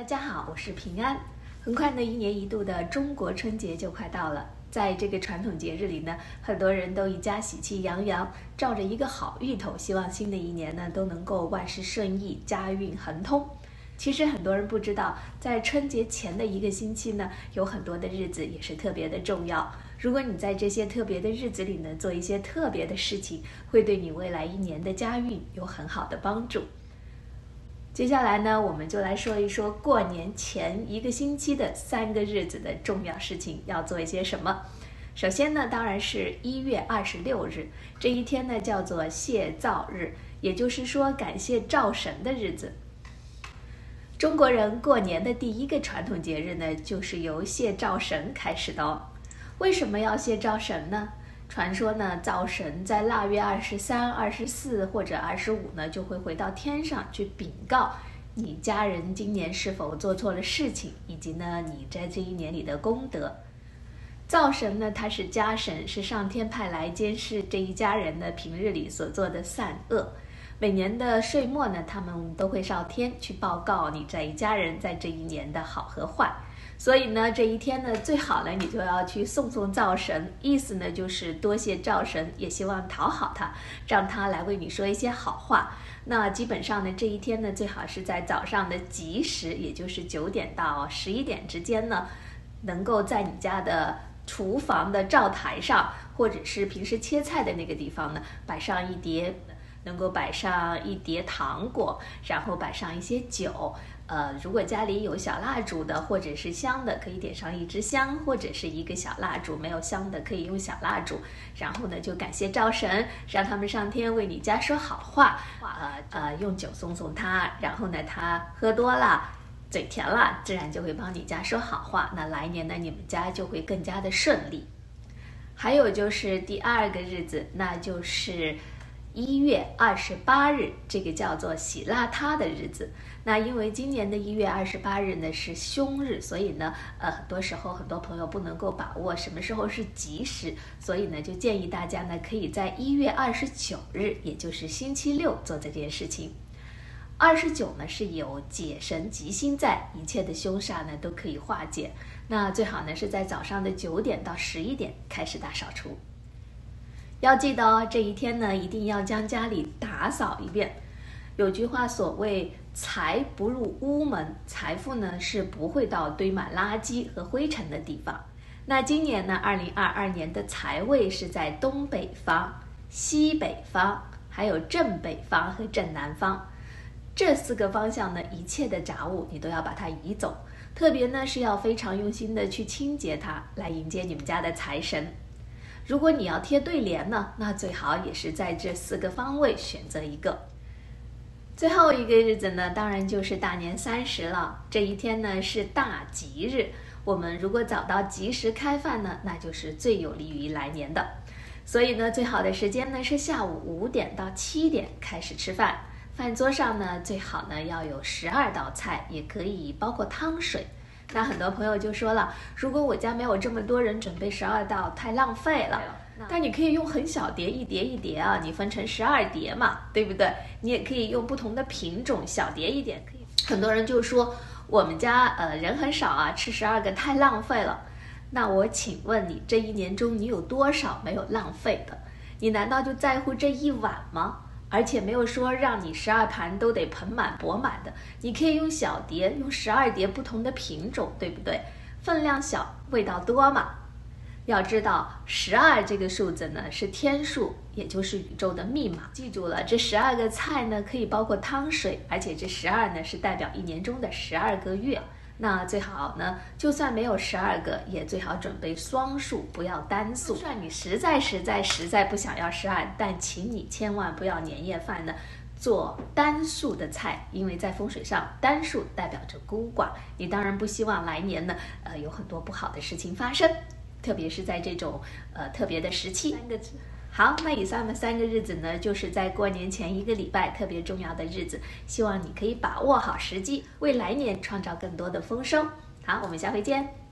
家好，我是平安。很快呢，一年一度的中国春节就快到了。在这个传统节日里呢，很多人都一家喜气洋洋，照着一个好芋头，希望新的一年呢都能够万事顺意，家运亨通。其实很多人不知道，在春节前的一个星期呢，有很多的日子也是特别的重要。如果你在这些特别的日子里呢，做一些特别的事情，会对你未来一年的家运有很好的帮助。接下来呢，我们就来说一说过年前一个星期的3个日子的重要事情要做一些什么。首先呢，当然是1月26日，这一天呢叫做谢灶日，也就是说感谢灶神的日子。中国人过年的第一个传统节日呢，就是由谢灶神开始的哦。为什么要谢灶神呢？传说呢，灶神在腊月23、24或者25呢，就会回到天上去禀告你家人今年是否做错了事情，以及呢你在这一年里的功德。灶神呢，他是家神，是上天派来监视这一家人的平日里所做的善恶。每年的岁末呢，他们都会上天去报告你这一家人在这一年的好和坏。所以呢，这一天呢，最好呢，你就要去送灶神，意思呢就是多谢灶神，也希望讨好他，让他来为你说一些好话。那基本上呢，这一天呢，最好是在早上的吉时，也就是9点到11点之间呢，能够在你家的厨房的灶台上，或者是平时切菜的那个地方呢，摆上一碟。能够摆上一碟糖果，然后摆上一些酒。如果家里有小蜡烛的，或者是香的，可以点上一支香，或者是一个小蜡烛。没有香的，可以用小蜡烛。然后呢，就感谢灶神，让他们上天为你家说好话。用酒送他，然后呢，他喝多了，嘴甜了，自然就会帮你家说好话。那来年呢，你们家就会更加的顺利。还有就是第2个日子，那就是1月28日，这个叫做喜邋遢的日子。那因为今年的1月28日呢是凶日，所以呢，很多时候很多朋友不能够把握什么时候是吉时，所以呢，就建议大家呢可以在1月29日，也就是星期六做这件事情。29呢是有解神吉星在，一切的凶煞呢都可以化解。那最好呢是在早上的9点到11点开始大扫除。要记得哦，这一天呢，一定要将家里打扫一遍。有句话所谓“财不入屋门”，财富呢是不会到堆满垃圾和灰尘的地方。那今年呢，2022年的财位是在东北方、西北方，还有正北方和正南方。这4个方向呢，一切的杂物你都要把它移走，特别呢是要非常用心的去清洁它，来迎接你们家的财神。如果你要贴对联呢，那最好也是在这4个方位选择一个。最后一个日子呢，当然就是大年30了。这一天呢是大吉日，我们如果找到吉时开饭呢，那就是最有利于来年的。所以呢，最好的时间呢是下午5点到7点开始吃饭。饭桌上呢，最好呢要有12道菜，也可以包括汤水。那很多朋友就说了，如果我家没有这么多人，准备12道太浪费了。但你可以用很小碟，一碟一碟啊，你分成12碟嘛，对不对？你也可以用不同的品种，小碟一点。很多人就说我们家人很少啊，吃12个太浪费了。那我请问你，这一年中你有多少没有浪费的？你难道就在乎这一碗吗？而且没有说让你12盘都得盆满钵满的，你可以用小碟，用12碟不同的品种，对不对？分量小，味道多嘛。要知道12这个数字呢是天数，也就是宇宙的密码。记住了，这12个菜呢可以包括汤水，而且这12呢是代表一年中的12个月。那最好呢，就算没有12个，也最好准备双数，不要单数。就算你实在不想要12，但请你千万不要年夜饭呢做单数的菜，因为在风水上，单数代表着孤寡。你当然不希望来年呢，有很多不好的事情发生，特别是在这种特别的时期。好，那以上的3个日子呢，就是在过年前1个礼拜特别重要的日子，希望你可以把握好时机，为来年创造更多的丰收。好，我们下回见。